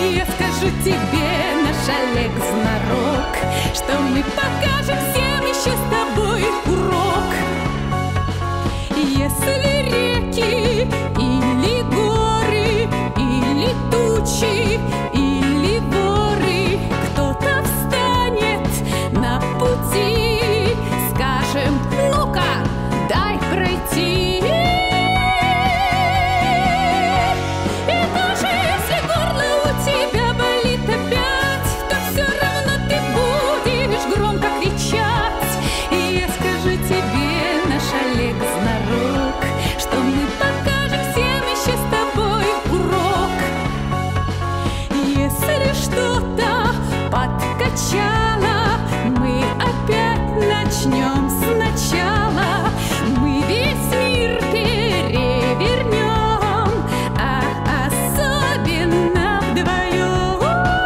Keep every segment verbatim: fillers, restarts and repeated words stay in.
Я скажу тебе, наш Олег знарок, что мы покажем всем еще с тобой урок. Если реки или горы, или тучи, или воры, кто-то встанет на пути, скажем: ну-ка, дай пройти. И даже если горло у тебя болит опять, то все равно ты будешь громко кричать. И я скажу тебе, наш Олег знарок, что мы покажем всем еще с тобой урок. Если что-то подкачало, мы опять начнем сначала. Мы весь мир перевернем, а особенно вдвоем.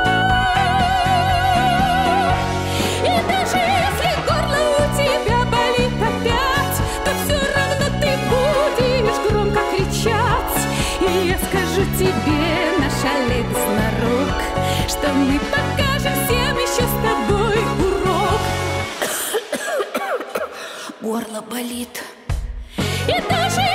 И даже если горло у тебя болит опять, то все равно ты будешь громко кричать. И я скажу тебе, наш Олег знарок, что мы покажем всем еще с тобой урок. Горло болит. И даже